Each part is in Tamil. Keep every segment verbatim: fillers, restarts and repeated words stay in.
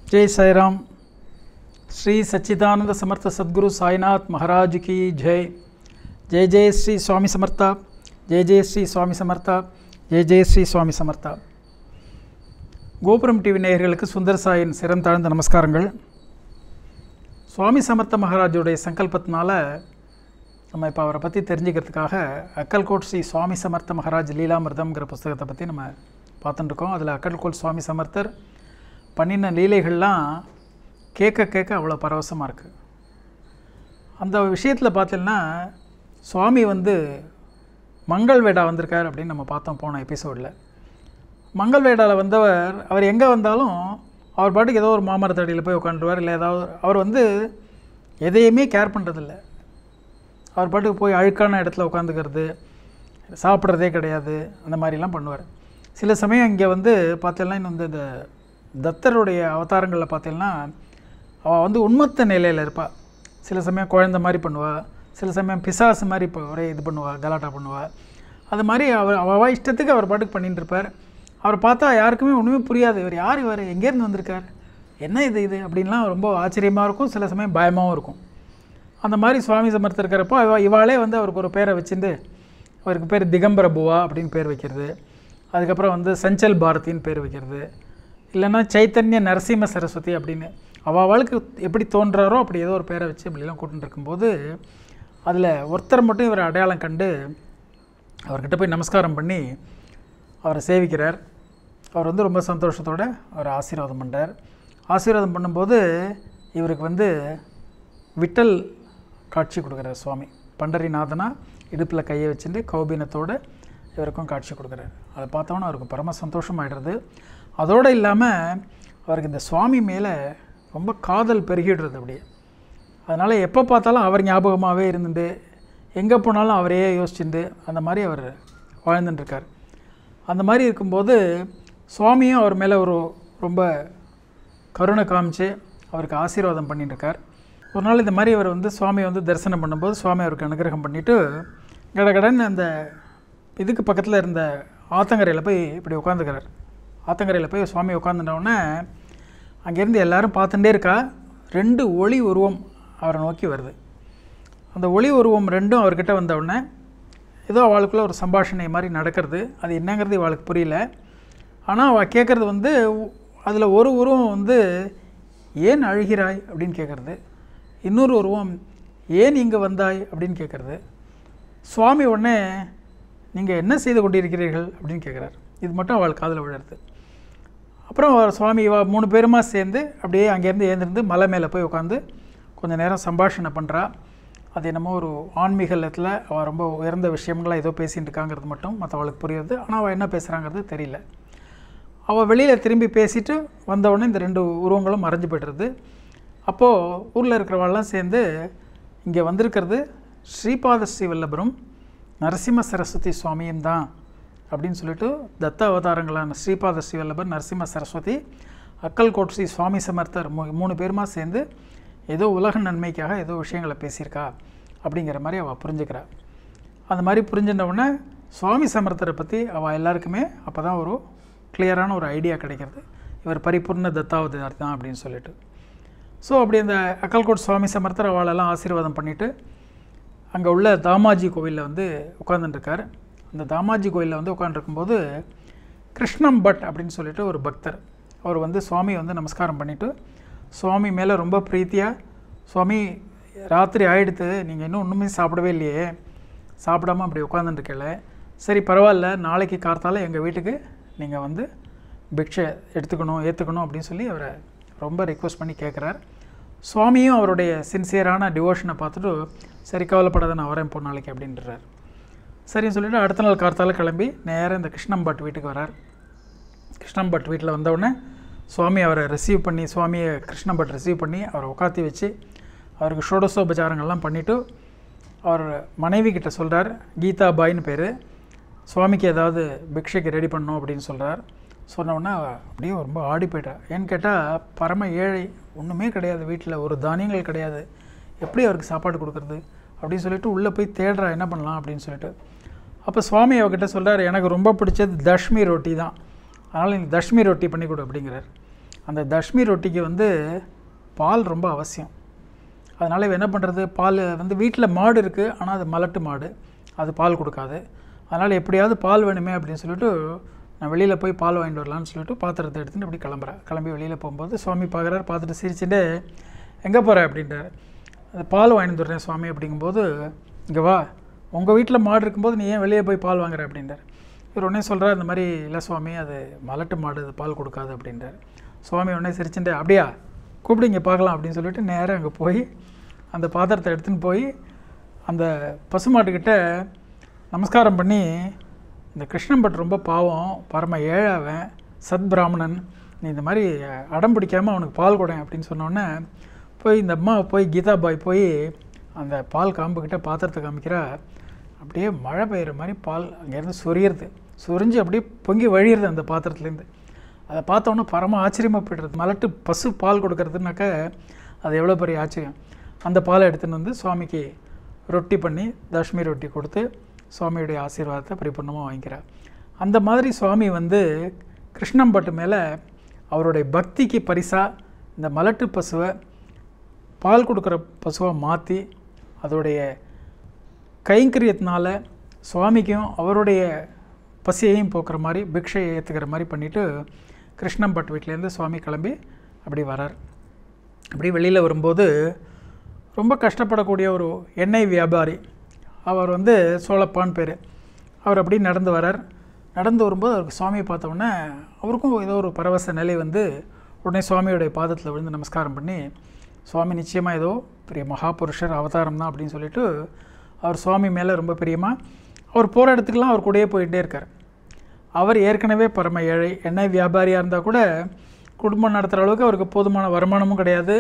जय साई राम। श्री सच्चिदानंद समर्थ सद्गुरु साईनाथ महाराज की जय। जय जय श्री स्वामी समर्था, जय जय श्री स्वामी समर्था, जय जय श्री स्वामी समर्था। கோபுரம் டிவி நேயர்களுக்கு சுந்தர் சாயின் சிரம் தாழ்ந்த நமஸ்காரங்கள். சுவாமி சமர்த்த மகாராஜுடைய சங்கல்பத்தினால நம்ம இப்போ அவரை பற்றி தெரிஞ்சுக்கிறதுக்காக அக்கல்கோட் ஸ்ரீ சுவாமி சமர்த்த மகாராஜ் லீலாமிர்தம்ங்கிற புஸ்தகத்தை பற்றி நம்ம பார்த்துட்டுருக்கோம். அதில் அக்கல்கோட் சுவாமி சமர்த்தர் பண்ணின லீலைகள்லாம் கேட்க கேட்க அவ்வளோ பரவசமாக இருக்குது. அந்த விஷயத்தில் பார்த்தீங்கன்னா சுவாமி வந்து மங்கள் வேடா வந்திருக்கார் அப்படின்னு நம்ம பார்த்தோம் போன எபிசோடில். மங்கள் வேடாவில் வந்தவர் அவர் எங்கே வந்தாலும் அவர் பாட்டுக்கு ஏதோ ஒரு மாமரத்தடியில் போய் உட்காந்துருவார். இல்லை ஏதாவது அவர் வந்து எதையுமே கேர் பண்ணுறதில்ல. அவர் பாட்டுக்கு போய் அழுக்கான இடத்துல உட்காந்துக்கிறது, சாப்பிட்றதே கிடையாது, அந்த மாதிரிலாம் பண்ணுவார். சில சமயம் இங்கே வந்து பார்த்தீங்கன்னா இன்னும் இந்த தத்தருடைய அவதாரங்களில் பார்த்தீங்கன்னா அவள் வந்து உண்மத்த நிலையில் இருப்பாள். சில சமயம் குழந்த மாதிரி பண்ணுவாள், சில சமயம் பிசாசு மாதிரி இப்போ ஒரே இது பண்ணுவாள், கலாட்டா பண்ணுவாள். அது மாதிரி அவர் அவள் இஷ்டத்துக்கு அவர் பாட்டுக்கு பண்ணிகிட்டு இருப்பார். அவர் பார்த்தா யாருக்குமே ஒன்றுமே புரியாது, இவர் யார், இவர் எங்கேருந்து வந்திருக்கார், என்ன இது இது அப்படின்லாம் ரொம்ப ஆச்சரியமாக இருக்கும், சில சமயம் பயமாகவும் இருக்கும். அந்த மாதிரி சுவாமி சமர்த்த இருக்கிறப்போ இவ இவாளே வந்து அவருக்கு ஒரு பேரை வச்சுட்டு அவருக்கு பேர் திகம்பர புவா அப்படின்னு பேர் வைக்கிறது. அதுக்கப்புறம் வந்து சஞ்சல் பாரதின்னு பேர் வைக்கிறது, இல்லைன்னா சைத்தன்ய நரசிம்ம சரஸ்வதி அப்படின்னு அவளுக்கு எப்படி தோன்றாரோ அப்படி ஏதோ ஒரு பேரை வச்சு அப்படிலாம் கூட்டின்னு இருக்கும்போது அதில் ஒருத்தர் மட்டும் இவர் அடையாளம் கண்டு அவர்கிட்ட போய் நமஸ்காரம் பண்ணி அவரை சேவிக்கிறார். அவர் வந்து ரொம்ப சந்தோஷத்தோடு அவர் ஆசீர்வாதம் பண்ணுறார். ஆசீர்வாதம் பண்ணும்போது இவருக்கு வந்து விட்டல் காட்சி கொடுக்குறார் சுவாமி. பண்டரிநாதனா இடுப்பில் கையை வச்சுட்டு கௌபீனத்தோடு இவருக்கும் காட்சி கொடுக்குறாரு. அதை பார்த்தோன்னா அவருக்கு பரம சந்தோஷமாகிடுறது. அதோடு இல்லாமல் அவருக்கு இந்த சுவாமி மேலே ரொம்ப காதல் பெருகிடுறது அப்படியே. அதனால் எப்போ பார்த்தாலும் அவர் ஞாபகமாகவே இருந்துட்டு எங்கே போனாலும் அவரையே யோசிச்சுட்டு அந்த மாதிரி அவர் வாழ்ந்துட்டுருக்கார். அந்த மாதிரி இருக்கும்போது சுவாமியும் அவர் மேலே ஒரு ரொம்ப கருணை காமிச்சு அவருக்கு ஆசீர்வாதம் பண்ணிட்டுருக்கார். ஒரு நாள் இந்த மாதிரி அவர் வந்து சுவாமியை வந்து தரிசனம் பண்ணும்போது சுவாமி அவருக்கு அனுகிரகம் பண்ணிவிட்டு கடகடன்னு அந்த இதுக்கு பக்கத்தில் இருந்த ஆத்தங்கரையில் போய் இப்படி உட்காந்துக்கிறார். ஆத்தங்கரையில் போய் சுவாமி உட்காந்துட்டோடனே அங்கேருந்து எல்லோரும் பார்த்துட்டே இருக்கா. ரெண்டு ஒளி உருவம் அவரை நோக்கி வருது. அந்த ஒளி உருவம் ரெண்டும் அவர்கிட்ட வந்தவுடனே ஏதோ அவளுக்குள்ளே ஒரு சம்பாஷணை மாதிரி நடக்கிறது. அது என்னங்கிறது அவளுக்கு புரியல. ஆனால் அவள் கேட்குறது வந்து அதில் ஒரு உருவம் வந்து ஏன் அழுகிறாய் அப்படின்னு கேட்குறது, இன்னொரு உருவம் ஏன் இங்கே வந்தாய் அப்படின்னு கேட்குறது. சுவாமி உடனே நீங்கள் என்ன செய்து கொண்டிருக்கிறீர்கள் அப்படின்னு கேட்குறாரு. இது மட்டும் அவள் காதில் விழுறது. அப்புறம் அவர் சுவாமி இவா மூணு பேருமா சேர்ந்து அப்படியே அங்கேருந்து ஏந்திருந்து மலை மேலே போய் உட்காந்து கொஞ்சம் நேரம் சம்பாஷணை பண்ணுறா. அது என்னமோ ஒரு ஆன்மீகத்தில் அவள் ரொம்ப உயர்ந்த விஷயங்களாக ஏதோ பேசிகிட்டு இருக்காங்கிறது மட்டும் மற்ற அவளுக்கு புரியுது. ஆனால் அவள் என்ன பேசுகிறாங்கிறது தெரியல. அவள் வெளியில் திரும்பி பேசிட்டு வந்தவுடனே இந்த ரெண்டு உருவங்களும் மறைஞ்சு போய்டுறது. அப்போது ஊரில் இருக்கிறவாள்லாம் சேர்ந்து இங்கே வந்திருக்கிறது ஸ்ரீபாத ஸ்ரீ வல்லபரும் நரசிம்ம சரஸ்வதி சுவாமியும் தான் அப்படின்னு சொல்லிட்டு தத்த அவதாரங்களான ஸ்ரீபாத ஸ்ரீ வல்லபர், நரசிம்ம சரஸ்வதி, அக்கல்கோட் ஸ்ரீ சுவாமி சமர்த்தர் மூ மூணு பேருமா சேர்ந்து ஏதோ உலக நன்மைக்காக ஏதோ விஷயங்களை பேசியிருக்கா அப்படிங்கிற மாதிரி அவள் புரிஞ்சுக்கிறா. அந்த மாதிரி புரிஞ்சின்றவுடனே சுவாமி சமர்த்தரை பற்றி அவள் எல்லாருக்குமே அப்போ தான் ஒரு கிளியரான ஒரு ஐடியா கிடைக்கிறது, இவர் பரிபூர்ண தத்தாவதார் தான் அப்படின்னு சொல்லிட்டு. ஸோ அப்படி அந்த அக்கல்கோட் சுவாமி சமர்த்தர் அவளெல்லாம் ஆசீர்வாதம் பண்ணிவிட்டு அங்கே உள்ள தாமாஜி கோவிலில் வந்து உட்காந்துட்டுருக்கார். அந்த தாமாஜி கோயிலில் வந்து உட்காந்துருக்கும்போது கிருஷ்ணம் பட் அப்படின்னு சொல்லிட்டு ஒரு பக்தர் அவர் வந்து சுவாமி வந்து நமஸ்காரம் பண்ணிவிட்டு சுவாமி மேலே ரொம்ப பிரீத்தியாக, சுவாமி ராத்திரி ஆகிடுத்து, நீங்கள் இன்னும் ஒன்றுமே சாப்பிடவே இல்லையே, சாப்பிடாமல் அப்படி உட்காந்துட்டுருக்கல, சரி பரவாயில்ல, நாளைக்கு கார்த்தால எங்கள் வீட்டுக்கு நீங்கள் வந்து பிக்ஷை எடுத்துக்கணும் ஏற்றுக்கணும் அப்படின்னு சொல்லி அவரை ரொம்ப ரிக்வெஸ்ட் பண்ணி கேட்குறார். சுவாமியும் அவருடைய சின்சியரான டிவோஷனை பார்த்துட்டு சரி கவலைப்படாத, நான் வரேன் இப்போ நாளைக்கு அப்படின்றார். சரின்னு சொல்லிவிட்டு அடுத்த நாள் கார்த்தால கிளம்பி நேராக இந்த கிருஷ்ணம் பட் வீட்டுக்கு வரார். கிருஷ்ணம் பட் வீட்டில் வந்தவுடனே சுவாமி அவரை ரிசீவ் பண்ணி சுவாமியை கிருஷ்ணம் பட் ரிசீவ் பண்ணி அவரை உட்காத்தி வச்சு அவருக்கு ஷோடசோபச்சாரங்கள்லாம் பண்ணிவிட்டு அவர் மனைவி கிட்ட சொல்கிறார், கீதா பாயின்னு பேர், சுவாமிக்கு ஏதாவது பிக்ஷைக்கு ரெடி பண்ணணும் அப்படின்னு சொல்கிறார். சொன்னோடனே அப்படியே ரொம்ப ஆடி போய்ட்டா. ஏன்னு கேட்டால் பரம ஏழை, ஒன்றுமே கிடையாது வீட்டில், ஒரு தானியங்கள் கிடையாது, எப்படி அவருக்கு சாப்பாடு கொடுக்குறது அப்படின்னு சொல்லிட்டு உள்ளே போய் தேடுறா என்ன பண்ணலாம் அப்படின்னு சொல்லிட்டு. அப்போ சுவாமி அவர்கிட்ட சொல்கிறார், எனக்கு ரொம்ப பிடிச்சது தஷ்மி ரொட்டி தான், அதனால் நீங்கள் தஷ்மி ரொட்டி பண்ணி கொடு அப்படிங்கிறார். அந்த தஷ்மி ரொட்டிக்கு வந்து பால் ரொம்ப அவசியம். அதனால் இவ என்ன பண்ணுறது, பால் வந்து வீட்டில் மாடு இருக்குது, ஆனால் அது மலட்டு மாடு, அது பால் கொடுக்காது. அதனால் எப்படியாவது பால் வேணுமே அப்படின்னு சொல்லிட்டு நான் வெளியில் போய் பால் வாங்கிட்டு வரலான்னு சொல்லிட்டு பாத்திரத்தை எடுத்துகிட்டு அப்படி கிளம்புறேன். கிளம்பி வெளியில் போகும்போது சுவாமி பார்க்குறாரு, பார்த்துட்டு சிரிச்சுட்டு எங்கே போகிற அப்படின்றார். அது பால் வாங்கிட்டு வந்துடுறேன் சுவாமி அப்படிங்கும்போது, இங்கே வா, உங்கள் வீட்டில் மாடு இருக்கும்போது நீ ஏன் வெளியே போய் பால் வாங்குற அப்படின்றார். இவர் உடனே சொல்கிறார், இந்த மாதிரி இல்லை சுவாமி, அது மலட்டு மாடு, அது பால் கொடுக்காது அப்படின்றார். சுவாமி உடனே சிரிச்சுட்டு அப்படியா, கூப்பிடுங்க பார்க்கலாம் அப்படின்னு சொல்லிட்டு நேராக அங்கே போய் அந்த பாத்திரத்தை எடுத்துன்னு போய் அந்த பசுமாட்டுக்கிட்ட நமஸ்காரம் பண்ணி, இந்த கிருஷ்ணன் பட் ரொம்ப பாவம், பரம ஏழாவன், சத் பிராமணன், நீ இந்த மாதிரி அடம் பிடிக்காமல் அவனுக்கு பால் கொடேன் அப்படின்னு சொன்னோடனே போய் இந்த அம்மா போய் கீதா பாய் போய் அந்த பால் காம்புக்கிட்ட பாத்திரத்தை காமிக்கிறா. அப்படியே மழை பெய்கிற மாதிரி பால் அங்கேருந்து சொரியிறது, சொரிஞ்சு அப்படியே பொங்கி வழியிறது அந்த பாத்திரத்துலேருந்து. அதை பார்த்தோன்னே பரம ஆச்சரியமாக போய்டுறது. மலட்டு பசு பால் கொடுக்கறதுனாக்க அது எவ்வளோ பெரிய ஆச்சரியம். அந்த பாலை எடுத்துன்னு வந்து சுவாமிக்கு ரொட்டி பண்ணி தஷ்மி ரொட்டி கொடுத்து சுவாமியுடைய ஆசீர்வாதத்தை பரிபூர்ணமாக வாங்கிக்கிறார். அந்த மாதிரி சுவாமி வந்து கிருஷ்ணம்பட்டு மேலே அவருடைய பக்திக்கு பரிசாக இந்த மலட்டு பசுவை பால் கொடுக்குற பசுவை மாற்றி அதோடைய கைங்கரியத்தினால சுவாமிக்கும் அவருடைய பசியையும் போக்குற மாதிரி பிக்ஷையை ஏற்றுக்கிற மாதிரி பண்ணிவிட்டு கிருஷ்ணம்பட் வீட்டிலேருந்து சுவாமி கிளம்பி அப்படி வரார். அப்படி வெளியில் வரும்போது ரொம்ப கஷ்டப்படக்கூடிய ஒரு எண்ணெய் வியாபாரி, அவர் வந்து சோழப்பான் பேர், அவர் அப்படி நடந்து வரார். நடந்து வரும்போது அவருக்கு சுவாமியை பார்த்தோன்னே அவருக்கும் ஏதோ ஒரு பரவச நிலை வந்து உடனே சுவாமியோடைய பாதத்தில் விழுந்து நமஸ்காரம் பண்ணி, சுவாமி நிச்சயமாக ஏதோ பெரிய மகாபுருஷர் அவதாரம் தான் அப்படின்னு சொல்லிட்டு அவர் சுவாமி மேலே ரொம்ப பிரியமாக அவர் போகிற இடத்துக்கெலாம் அவர் கூடயே போயிட்டே இருக்கார். அவர் ஏற்கனவே பரம ஏழை, எண்ணெய் வியாபாரியாக இருந்தால் கூட குடும்பம் நடத்துகிற அளவுக்கு அவருக்கு போதுமான வருமானமும் கிடையாது.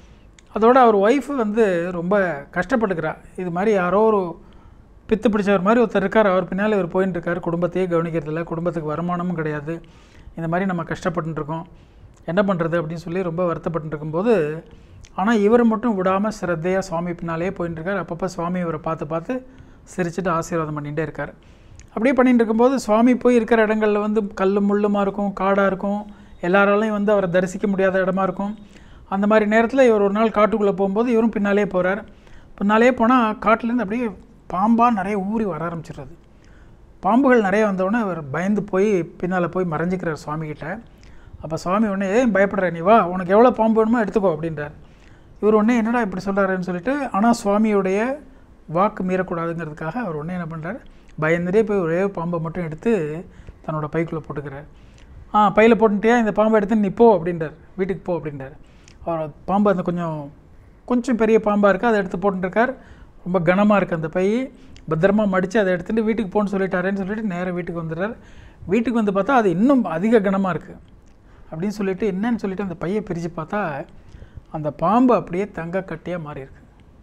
அதோடு அவர் ஒய்ஃபு வந்து ரொம்ப கஷ்டப்பட்டுக்கிறா. இது மாதிரி யாரோ ஒரு பித்து பிடிச்சவர் மாதிரி ஒருத்தர் இருக்கார், அவர் பின்னால் இவர் போயின்னு இருக்கார், குடும்பத்தையே கவனிக்கிறதில்ல, குடும்பத்துக்கு வருமானமும் கிடையாது, இந்த மாதிரி நம்ம கஷ்டப்பட்டுருக்கோம், என்ன பண்ணுறது அப்படின்னு சொல்லி ரொம்ப வருத்தப்பட்டு இருக்கும்போது, ஆனால் இவர் மட்டும் விடாமல் சிரத்தையாக சுவாமி பின்னாலே போயின்னு இருக்கார். அப்பப்போ சுவாமி இவரை பார்த்து பார்த்து சிரிச்சுட்டு ஆசீர்வாதம் பண்ணிகிட்டே இருக்கார். அப்படியே பண்ணிகிட்டு இருக்கும்போது சுவாமி போய் இருக்கிற இடங்களில் வந்து கல் முள்ளுமாக இருக்கும், காடாக இருக்கும், எல்லாராலையும் வந்து அவரை தரிசிக்க முடியாத இடமா இருக்கும். அந்த மாதிரி நேரத்தில் இவர் ஒரு நாள் காட்டுக்குள்ளே போகும்போது இவரும் பின்னாலே போகிறார். பின்னாலே போனால் காட்டிலேருந்து அப்படியே பாம்பாக நிறைய ஊறி வர ஆரம்பிச்சிடுறது. பாம்புகள் நிறைய வந்தவுடனே அவர் பயந்து போய் பின்னால் போய் மறைஞ்சிக்கிறார் சுவாமிகிட்ட. அப்போ சுவாமி உடனே ஏன் பயப்படுற, நீ வா, உனக்கு எவ்வளோ பாம்பு வேணுமோ எடுத்துக்கோ அப்படின்றார். இவர் உடனே என்னடா இப்படி சொல்கிறாருன்னு சொல்லிட்டு, ஆனால் சுவாமியுடைய வாக்கு மீறக்கூடாதுங்கிறதுக்காக அவர் உடனே என்ன பண்ணுறாரு, பயந்துட்டே போய் ஒரே பாம்பை மட்டும் எடுத்து தன்னோட பைக்குள்ளே போட்டுக்கிறார். ஆ பையில் போட்டுட்டியா, இந்த பாம்பை எடுத்து நீ போ அப்படின்றார், வீட்டுக்கு போ அப்படின்றார். அவர் பாம்பு அந்த கொஞ்சம் கொஞ்சம் பெரிய பாம்பாக இருக்குது, அதை எடுத்து போட்டுருக்கார். ரொம்ப கனமாக இருக்குது அந்த பை, பத்திரமா மடித்து அதை எடுத்துகிட்டு வீட்டுக்கு போன்னு சொல்லிட்டாரேன்னு சொல்லிட்டு நேராக வீட்டுக்கு வந்துடுறார். வீட்டுக்கு வந்து பார்த்தா அது இன்னும் அதிக கனமாக இருக்குது அப்படின்னு சொல்லிட்டு என்னன்னு சொல்லிட்டு அந்த பையை பிரித்து பார்த்தா அந்த பாம்பு அப்படியே தங்க கட்டியாக மாறி இருக்கு.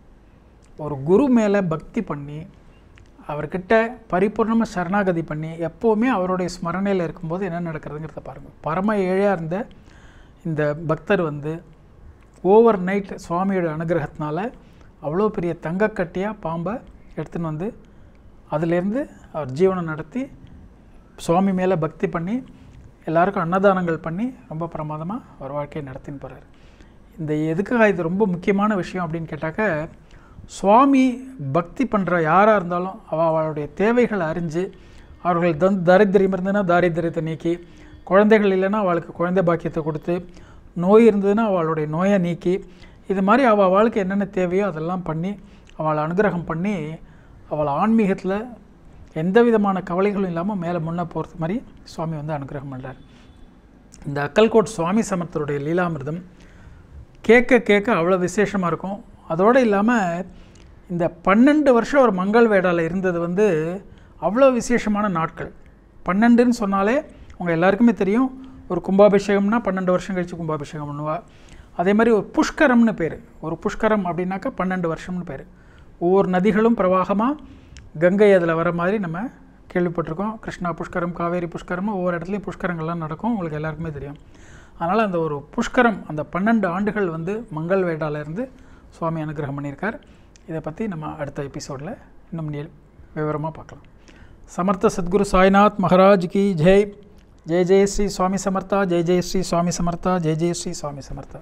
ஒரு குரு மேலே பக்தி பண்ணி அவர்கிட்ட பரிபூர்ணமாக சரணாகதி பண்ணி எப்போவுமே அவருடைய ஸ்மரணையில் இருக்கும்போது என்ன நடக்கிறதுங்கிறத பாருங்கள். பரம ஏழையாக இருந்த இந்த பக்தர் வந்து ஓவர் நைட் சுவாமியோட அனுகிரகத்தினால அவ்வளோ பெரிய தங்கக்கட்டியாக பாம்பை எடுத்துன்னு வந்து அதிலேருந்து அவர் ஜீவனம் நடத்தி சுவாமி மேலே பக்தி பண்ணி எல்லாருக்கும் அன்னதானங்கள் பண்ணி ரொம்ப பிரமாதமாக அவர் வாழ்க்கையை நடத்தின்னு போகிறார். இந்த எதுக்காக இது ரொம்ப முக்கியமான விஷயம் அப்படின்னு கேட்டாக்க, சுவாமி பக்தி பண்ணுற யாராக இருந்தாலும் அவள் அவளுடைய தேவைகளை அறிஞ்சு அவர்கள் தன் தாரித்திரியம் இருந்ததுன்னா தாரித்திரியத்தை நீக்கி, குழந்தைகள் இல்லைன்னா அவளுக்கு குழந்தை பாக்கியத்தை கொடுத்து, நோய் இருந்ததுன்னா அவளுடைய நோயை நீக்கி, இது மாதிரி அவள் அவளுக்கு என்னென்ன தேவையோ அதெல்லாம் பண்ணி அவளை அனுகிரகம் பண்ணி அவளை ஆன்மீகத்தில் எந்த விதமான கவலைகளும் இல்லாமல் மேலே முன்னே போகிறது மாதிரி சுவாமி வந்து அனுகிரகம் பண்ணுறார். இந்த அக்கல்கோட் சுவாமி சமர்த்தருடைய லீலாமிர்தம் கேட்க கேட்க அவ்வளோ விசேஷமாக இருக்கும். அதோடு இல்லாமல் இந்த பன்னெண்டு வருஷம் ஒரு மங்கள் வேடாவில் இருந்தது வந்து அவ்வளோ விசேஷமான நாட்கள். பன்னெண்டுன்னு சொன்னாலே உங்கள் எல்லாருக்குமே தெரியும், ஒரு கும்பாபிஷேகம்னா பன்னெண்டு வருஷம் கழித்து கும்பாபிஷேகம் பண்ணுவா. அதே மாதிரி ஒரு புஷ்கரம்னு பேர், ஒரு புஷ்கரம் அப்படின்னாக்கா பன்னெண்டு வருஷம்னு பேர். ஒவ்வொரு நதிகளும் பிரவாகமாக கங்கை அதில் வர மாதிரி நம்ம கேள்விப்பட்டிருக்கோம். கிருஷ்ணா புஷ்கரம், காவேரி புஷ்கரம், ஒவ்வொரு இடத்துலையும் புஷ்கரங்கள்லாம் நடக்கும், உங்களுக்கு எல்லாருக்குமே தெரியும். அதனால் அந்த ஒரு புஷ்கரம் அந்த பன்னெண்டு ஆண்டுகள் வந்து மங்கள் வேடாலேருந்து சுவாமி அனுகிரகம் பண்ணியிருக்கார். இதை பற்றி நம்ம அடுத்த எபிசோடில் இன்னும் விவரமாக பார்க்கலாம். சமர்த்த சத்குரு சாய்நாத் மகாராஜ் கி ஜெய். ஜெய ஜெய ஸ்ரீ சுவாமி சமர்த்தா, ஜெய ஜெய ஸ்ரீ சுவாமி சமர்த்தா, ஜெய ஜெய ஸ்ரீ சுவாமி சமர்த்தா.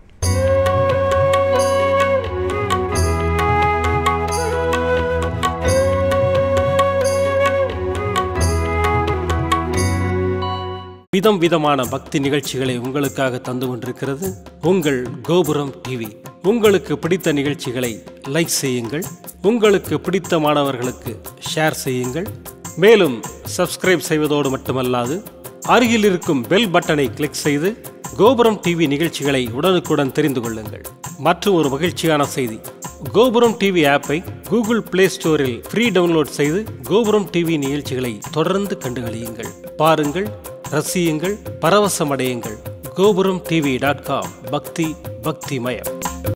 விதம் விதமான பக்தி நிகழ்ச்சிகளை உங்களுக்காக தந்து கொண்டிருக்கிறது உங்கள் கோபுரம் டிவி. உங்களுக்கு பிடித்த நிகழ்ச்சிகளை லைக் செய்யுங்கள், உங்களுக்கு பிடித்த மாணவர்களுக்கு ஷேர் செய்யுங்கள். மேலும் சப்ஸ்கிரைப் செய்வதோடு மட்டுமல்லாது அருகில் இருக்கும் பெல் பட்டனை கிளிக் செய்து கோபுரம் டிவி நிகழ்ச்சிகளை உடனுக்குடன் தெரிந்து கொள்ளுங்கள். மற்றும் ஒரு மகிழ்ச்சியான செய்தி, கோபுரம் டிவி ஆப்பை கூகுள் பிளே ஸ்டோரில் ஃப்ரீ டவுன்லோட் செய்து கோபுரம் டிவி நிகழ்ச்சிகளை தொடர்ந்து கண்டுகளியுங்கள். பாருங்கள், ரசியுங்கள், பரவசமடையுங்கள். கோபுரம் டிவி டாட் காம். பக்தி பக்திமயம்.